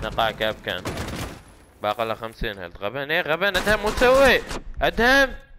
نقاع كابكان. باقي له 50 هيلث. غبن ايه غبن. ادهم مو تسوي؟ ادهم